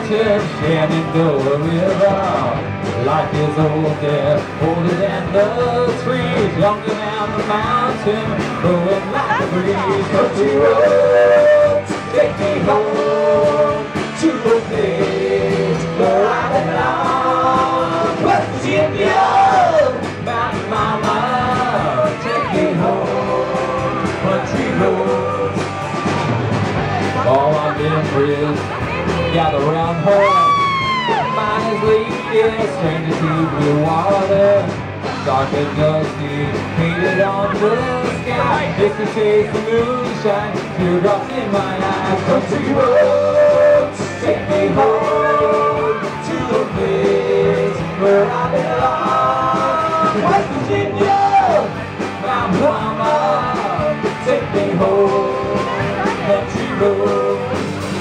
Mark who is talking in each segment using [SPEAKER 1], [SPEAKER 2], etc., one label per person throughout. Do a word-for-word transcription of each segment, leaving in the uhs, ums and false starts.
[SPEAKER 1] mountain, Shenandoah River. Life is older, older than the trees, younger than the mountain, blowing like a breeze. Country roads, take me home to the place where I belong. West Virginia, Mountain Mama, take me home. Country roads, all our memories gather round her. Mine is leading, strangers to blue water, dark and dusty, painted on the sky. Just to chase the moonshine, teardrops in my eyes. Country roads, take me home to the place where I belong. West Virginia, Mount Mama, take me home. Country roads,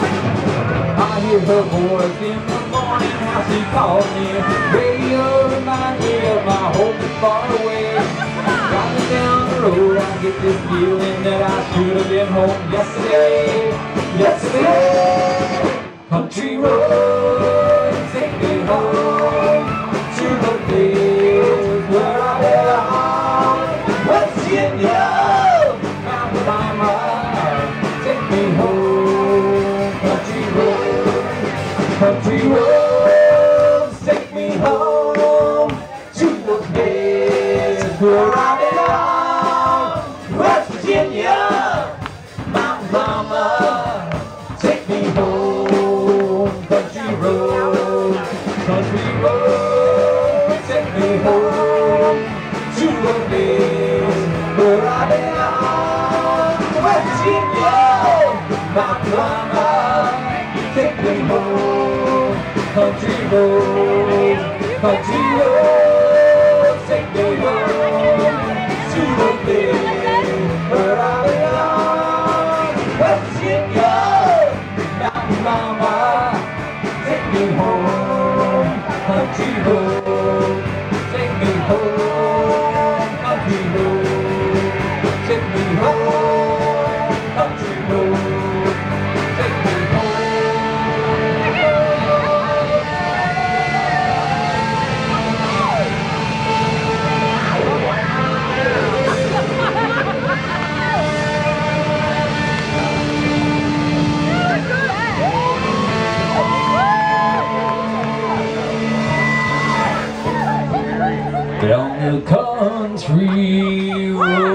[SPEAKER 1] I hear her voice in the morning, how she calls me. Radio reminds me of my home that's far away. Driving down the road, I get this feeling that I should have been home yesterday. Yesterday, country road, take me home to the place where I belong. West Virginia, Mountain Mama, take me home. Country road, country roads, take me home to the place where I belong. West Virginia, Mountain Mama, take me home. Country road, country road, take me home to the place where I belong. West Virginia, Mountain Mama, take me home. Country road, country road, take me home to the place where I belong. West Virginia, Mountain Mama, take me home. Country road, take me home. Country road, take me home. Country road, take me home. Down the country road.